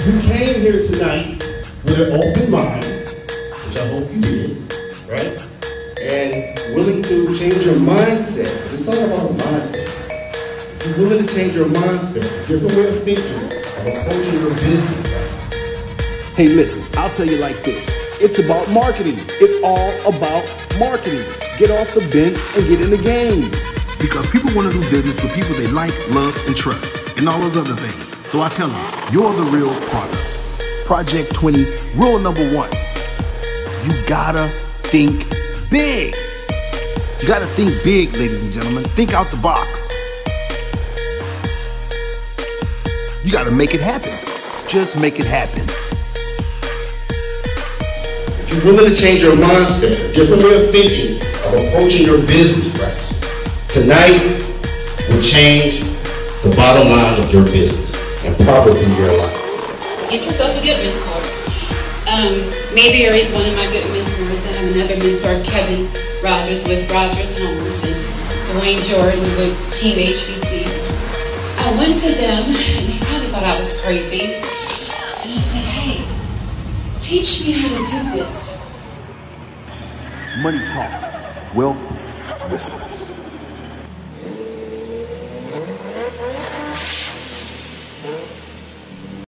You came here tonight with an open mind, which I hope you did, right? And willing to change your mindset. It's all about a mindset. If you're willing to change your mindset, a different way of thinking, of approaching your business. Hey, listen, I'll tell you like this. It's about marketing. It's all about marketing. Get off the bench and get in the game. Because people want to do business with people they like, love, and trust, and all those other things. So I tell them, you're the real product. Project 20, rule number 1. You gotta think big. You gotta think big, ladies and gentlemen. Think out the box. You gotta make it happen. Just make it happen. If you're willing to change your mindset, a different way of thinking, of approaching your business practice, tonight will change the bottom line of your business and probably your life. So get yourself a good mentor. Mayberry is one of my good mentors. I have another mentor, Kevin Rogers with Rogers Homes, and Dwayne Jordan with Team HBC. I went to them, and they probably thought I was crazy. And I said, hey, teach me how to do this. Money talks, wealth whispers.